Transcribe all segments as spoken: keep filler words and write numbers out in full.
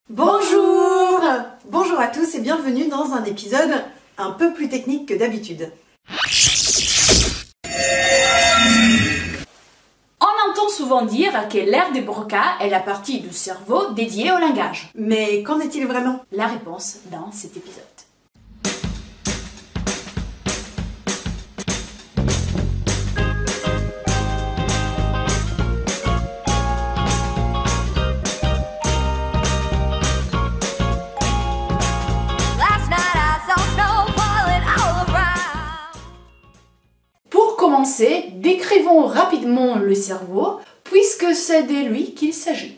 Bonjour! Bonjour à tous et bienvenue dans un épisode un peu plus technique que d'habitude. On entend souvent dire que l'aire de Broca est la partie du cerveau dédiée au langage. Mais qu'en est-il vraiment? La réponse dans cet épisode. Pour commencer, décrivons rapidement le cerveau, puisque c'est de lui qu'il s'agit.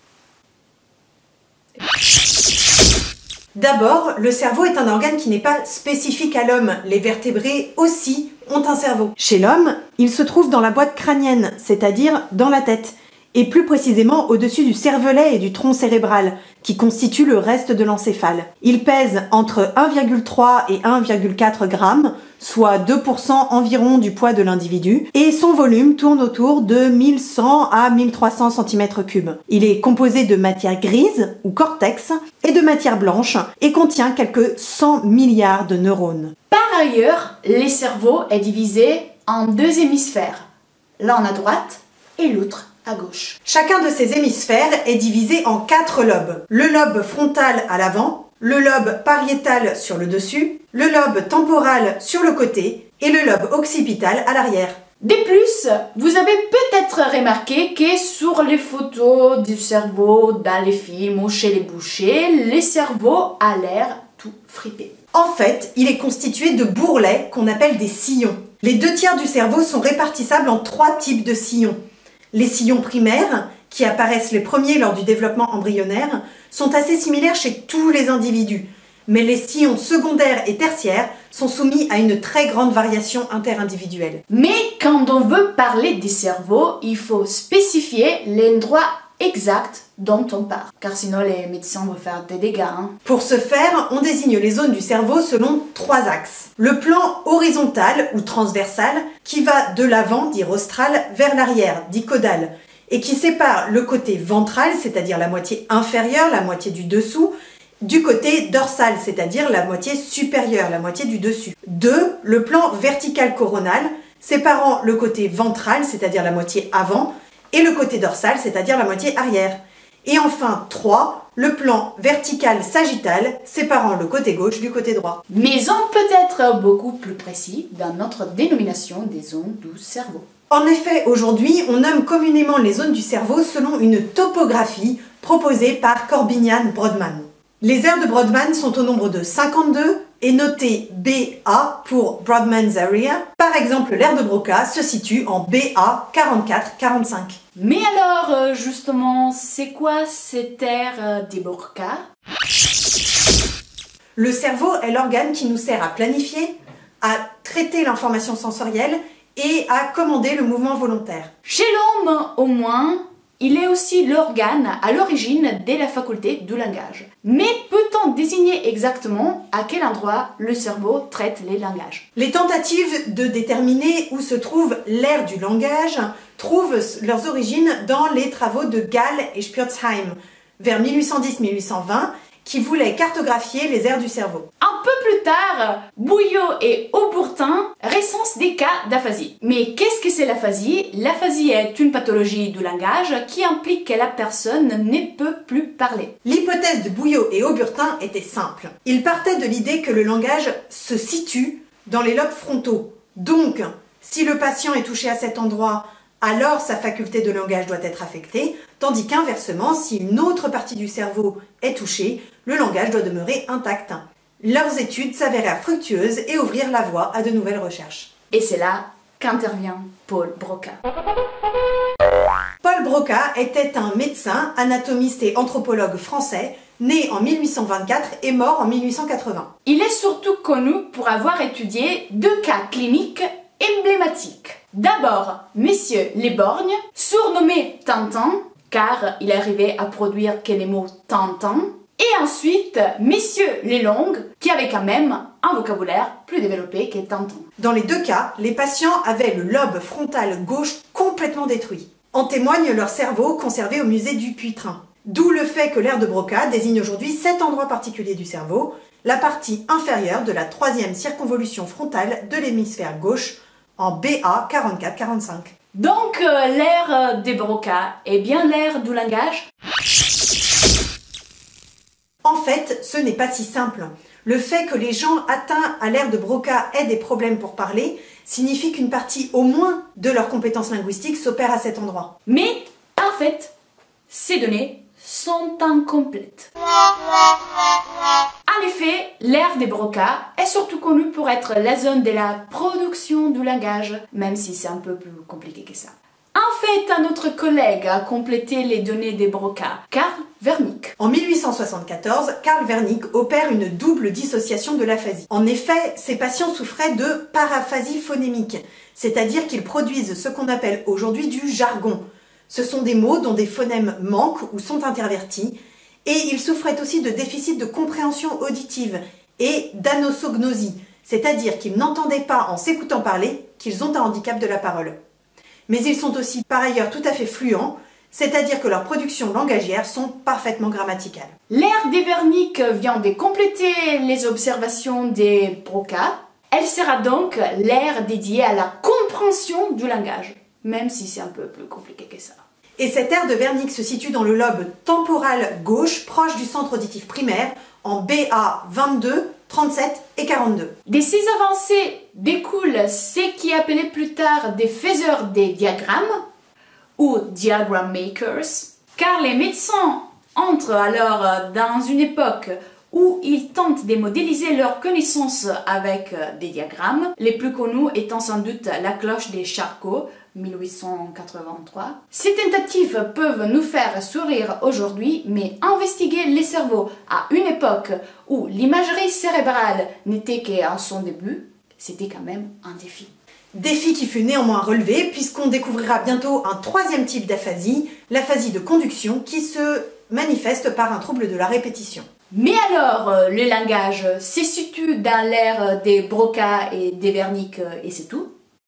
D'abord, le cerveau est un organe qui n'est pas spécifique à l'homme. Les vertébrés aussi ont un cerveau. Chez l'homme, il se trouve dans la boîte crânienne, c'est-à-dire dans la tête, et plus précisément au-dessus du cervelet et du tronc cérébral, qui constituent le reste de l'encéphale. Il pèse entre un virgule trois et un virgule quatre grammes, soit deux pour cent environ du poids de l'individu, et son volume tourne autour de mille cent à mille trois cents centimètres cubes. Il est composé de matière grise, ou cortex, et de matière blanche, et contient quelques cent milliards de neurones. Par ailleurs, le cerveau est divisé en deux hémisphères, l'un à droite et l'autre à gauche. Chacun de ces hémisphères est divisé en quatre lobes. Le lobe frontal à l'avant, le lobe pariétal sur le dessus, le lobe temporal sur le côté et le lobe occipital à l'arrière. De plus, vous avez peut-être remarqué que sur les photos du cerveau, dans les films ou chez les bouchers, le cerveau a l'air tout fripé. En fait, il est constitué de bourrelets qu'on appelle des sillons. Les deux tiers du cerveau sont répartissables en trois types de sillons. Les sillons primaires, qui apparaissent les premiers lors du développement embryonnaire, sont assez similaires chez tous les individus, mais les sillons secondaires et tertiaires sont soumis à une très grande variation interindividuelle. Mais quand on veut parler du cerveau, il faut spécifier l'endroit exact dont on parle, car sinon les médecins vont faire des dégâts. Hein. Pour ce faire, on désigne les zones du cerveau selon trois axes. Le plan horizontal ou transversal, qui va de l'avant, dit rostral, vers l'arrière, dit caudal, et qui sépare le côté ventral, c'est-à-dire la moitié inférieure, la moitié du dessous, du côté dorsal, c'est-à-dire la moitié supérieure, la moitié du dessus. Deux, le plan vertical coronal, séparant le côté ventral, c'est-à-dire la moitié avant, et le côté dorsal, c'est-à-dire la moitié arrière. Et enfin, trois, le plan vertical sagittal, séparant le côté gauche du côté droit. Mais on peut être beaucoup plus précis dans notre dénomination des zones du cerveau. En effet, aujourd'hui, on nomme communément les zones du cerveau selon une topographie proposée par Corbinian-Brodmann. Les aires de Brodmann sont au nombre de cinquante-deux et notées B A pour Brodmann's Area. Par exemple, l'aire de Broca se situe en B A quarante-quatre quarante-cinq. Mais alors, justement, c'est quoi cette aire de Broca? Le cerveau est l'organe qui nous sert à planifier, à traiter l'information sensorielle et à commander le mouvement volontaire. Chez l'homme, au moins, il est aussi l'organe à l'origine de la faculté du langage. Mais peut-on désigner exactement à quel endroit le cerveau traite les langages? Les tentatives de déterminer où se trouve l'aire du langage trouvent leurs origines dans les travaux de Gall et Spurzheim, vers mille huit cent dix mille huit cent vingt, qui voulaient cartographier les aires du cerveau. Un peu plus tard, Bouillot et Auburtin recensent des cas d'aphasie. Mais qu'est-ce que c'est l'aphasie? L'aphasie est une pathologie du langage qui implique que la personne ne peut plus parler. L'hypothèse de Bouillot et Auburtin était simple. Ils partaient de l'idée que le langage se situe dans les lobes frontaux. Donc, si le patient est touché à cet endroit, alors sa faculté de langage doit être affectée, tandis qu'inversement, si une autre partie du cerveau est touchée, le langage doit demeurer intact. Leurs études s'avérèrent fructueuses et ouvrirent la voie à de nouvelles recherches. Et c'est là qu'intervient Paul Broca. Paul Broca était un médecin, anatomiste et anthropologue français, né en mille huit cent vingt-quatre et mort en mille huit cent quatre-vingts. Il est surtout connu pour avoir étudié deux cas cliniques emblématiques. D'abord, Monsieur Leborgne, surnommé Tintin, car il arrivait à produire que les mots Tintin, et ensuite Monsieur Lelong, qui avait quand même un vocabulaire plus développé que Tintin. Dans les deux cas, les patients avaient le lobe frontal gauche complètement détruit. En témoigne leur cerveau conservé au musée du Dupuytren. D'où le fait que l'aire de Broca désigne aujourd'hui sept endroits particuliers du cerveau, la partie inférieure de la troisième circonvolution frontale de l'hémisphère gauche en B A quarante-quatre quarante-cinq. Donc euh, l'aire de Broca est bien l'aire du langage? En fait, ce n'est pas si simple. Le fait que les gens atteints à l'aire de Broca aient des problèmes pour parler signifie qu'une partie au moins de leurs compétences linguistiques s'opère à cet endroit. Mais en fait, ces données sont incomplètes. En effet, l'aire de Broca est surtout connue pour être la zone de la production du langage, même si c'est un peu plus compliqué que ça. En fait, un autre collègue a complété les données de Broca, Carl Wernicke. En mille huit cent soixante-quatorze, Carl Wernicke opère une double dissociation de l'aphasie. En effet, ces patients souffraient de paraphasie phonémique, c'est-à-dire qu'ils produisent ce qu'on appelle aujourd'hui du jargon. Ce sont des mots dont des phonèmes manquent ou sont intervertis, et ils souffraient aussi de déficit de compréhension auditive et d'anosognosie, c'est-à-dire qu'ils n'entendaient pas en s'écoutant parler qu'ils ont un handicap de la parole. Mais ils sont aussi par ailleurs tout à fait fluents, c'est-à-dire que leurs productions langagières sont parfaitement grammaticales. L'aire de Wernicke vient de compléter les observations de Broca. Elle sera donc l'aire dédiée à la compréhension du langage, même si c'est un peu plus compliqué que ça. Et cette aire de Wernicke se situe dans le lobe temporal gauche, proche du centre auditif primaire, en B A vingt-deux, trente-sept et quarante-deux. De ces avancées découlent ce qui est appelé plus tard des faiseurs des diagrammes, ou diagram makers, car les médecins entrent alors dans une époque où ils tentent de modéliser leurs connaissances avec des diagrammes, les plus connus étant sans doute la cloche des Charcot, mille huit cent quatre-vingt-trois. Ces tentatives peuvent nous faire sourire aujourd'hui, mais investiguer les cerveaux à une époque où l'imagerie cérébrale n'était qu'à son début, c'était quand même un défi. Défi qui fut néanmoins relevé puisqu'on découvrira bientôt un troisième type d'aphasie, l'aphasie de conduction, qui se manifeste par un trouble de la répétition. Mais alors, le langage se situe dans l'ère des Broca et des Wernicke et c'est tout?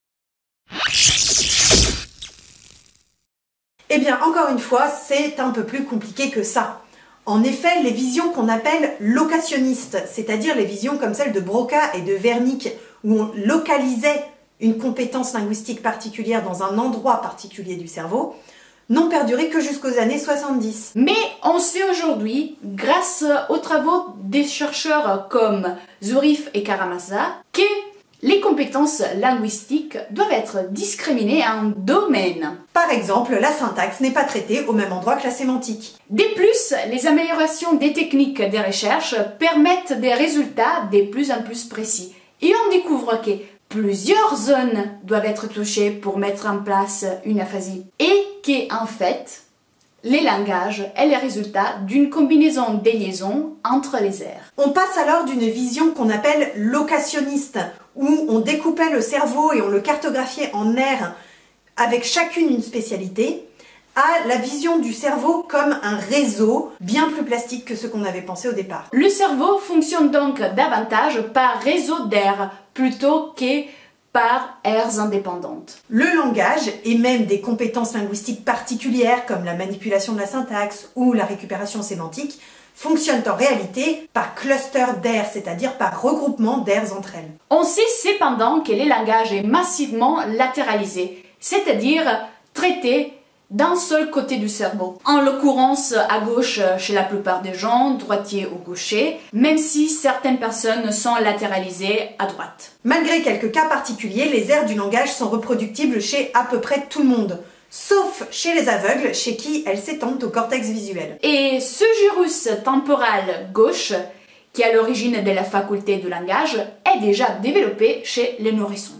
Eh bien, encore une fois, c'est un peu plus compliqué que ça. En effet, les visions qu'on appelle locationnistes, c'est-à-dire les visions comme celles de Broca et de Wernicke, où on localisait une compétence linguistique particulière dans un endroit particulier du cerveau, n'ont perduré que jusqu'aux années soixante-dix. Mais on sait aujourd'hui, grâce aux travaux des chercheurs comme Zurif et Karamazov, que les compétences linguistiques doivent être discriminées en domaines. Par exemple, la syntaxe n'est pas traitée au même endroit que la sémantique. De plus, les améliorations des techniques de recherche permettent des résultats de plus en plus précis. Et on découvre que plusieurs zones doivent être touchées pour mettre en place une aphasie. Et que, en fait, les langages est le résultat d'une combinaison des liaisons entre les aires. On passe alors d'une vision qu'on appelle locationniste, où on découpait le cerveau et on le cartographiait en aires avec chacune une spécialité, à la vision du cerveau comme un réseau bien plus plastique que ce qu'on avait pensé au départ. Le cerveau fonctionne donc davantage par réseau d'aires plutôt que par aires indépendantes. Le langage, et même des compétences linguistiques particulières comme la manipulation de la syntaxe ou la récupération sémantique, fonctionnent en réalité par cluster d'aires, c'est-à-dire par regroupement d'aires entre elles. On sait cependant que le langage est massivement latéralisé, c'est-à-dire traité d'un seul côté du cerveau. En l'occurrence, à gauche chez la plupart des gens, droitier ou gaucher, même si certaines personnes sont latéralisées à droite. Malgré quelques cas particuliers, les aires du langage sont reproductibles chez à peu près tout le monde, sauf chez les aveugles, chez qui elles s'étendent au cortex visuel. Et ce gyrus temporal gauche, qui est à l'origine de la faculté du langage, est déjà développé chez les nourrissons.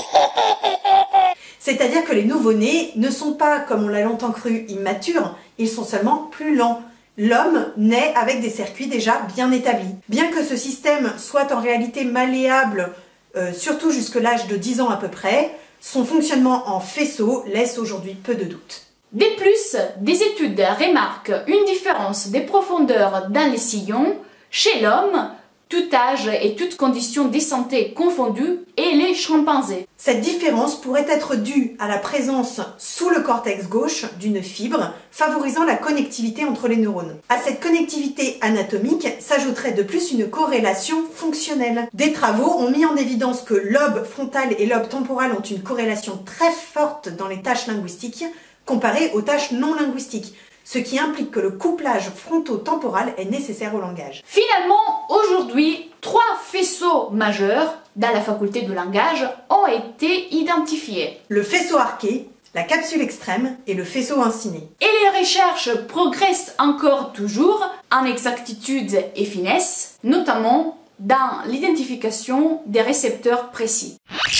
C'est-à-dire que les nouveau-nés ne sont pas, comme on l'a longtemps cru, immatures, ils sont seulement plus lents. L'homme naît avec des circuits déjà bien établis. Bien que ce système soit en réalité malléable, euh, surtout jusque l'âge de dix ans à peu près, son fonctionnement en faisceau laisse aujourd'hui peu de doute. De plus, des études remarquent une différence des profondeurs dans les sillons chez l'homme, tout âge et toutes conditions de santé confondues, et les chimpanzés. Cette différence pourrait être due à la présence sous le cortex gauche d'une fibre favorisant la connectivité entre les neurones. À cette connectivité anatomique s'ajouterait de plus une corrélation fonctionnelle. Des travaux ont mis en évidence que lobe frontal et lobe temporal ont une corrélation très forte dans les tâches linguistiques comparée aux tâches non linguistiques, ce qui implique que le couplage fronto-temporal est nécessaire au langage. Finalement, aujourd'hui, trois faisceaux majeurs dans la faculté du langage ont été identifiés. Le faisceau arqué, la capsule extrême et le faisceau inciné. Et les recherches progressent encore toujours en exactitude et finesse, notamment dans l'identification des récepteurs précis.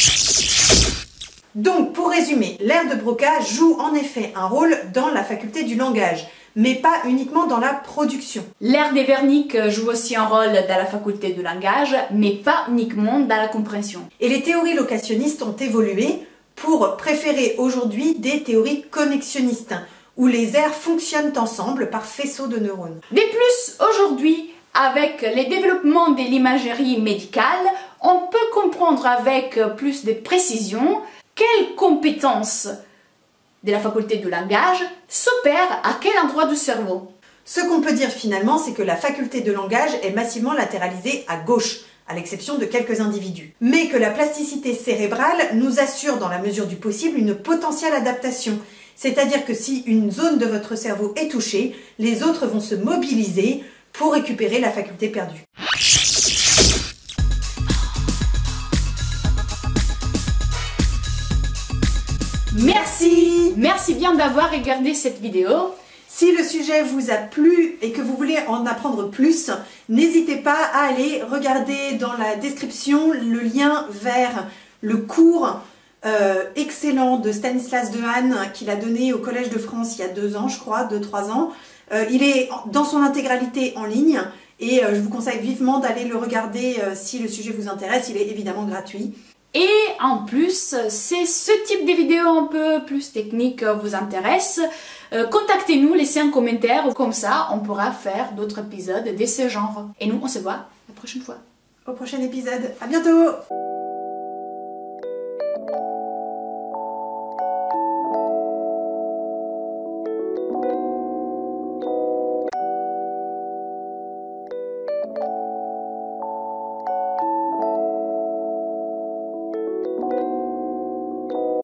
Donc, pour résumer, l'aire de Broca joue en effet un rôle dans la faculté du langage, mais pas uniquement dans la production. L'aire de Wernicke joue aussi un rôle dans la faculté du langage, mais pas uniquement dans la compréhension. Et les théories locationnistes ont évolué pour préférer aujourd'hui des théories connexionnistes, où les aires fonctionnent ensemble par faisceaux de neurones. De plus, aujourd'hui, avec les développements de l'imagerie médicale, on peut comprendre avec plus de précision quelles compétences de la faculté du langage s'opèrent à quel endroit du cerveau. Ce qu'on peut dire finalement, c'est que la faculté de langage est massivement latéralisée à gauche, à l'exception de quelques individus. Mais que la plasticité cérébrale nous assure dans la mesure du possible une potentielle adaptation. C'est-à-dire que si une zone de votre cerveau est touchée, les autres vont se mobiliser pour récupérer la faculté perdue. Merci, merci bien d'avoir regardé cette vidéo. Si le sujet vous a plu et que vous voulez en apprendre plus, n'hésitez pas à aller regarder dans la description le lien vers le cours euh, excellent de Stanislas Dehaene qu'il a donné au Collège de France il y a deux ans, je crois, deux, trois ans. Euh, il est dans son intégralité en ligne et euh, je vous conseille vivement d'aller le regarder euh, si le sujet vous intéresse. Il est évidemment gratuit. Et en plus, si ce type de vidéo un peu plus technique vous intéresse, euh, contactez-nous, laissez un commentaire, comme ça on pourra faire d'autres épisodes de ce genre. Et nous, on se voit la prochaine fois. Au prochain épisode, à bientôt!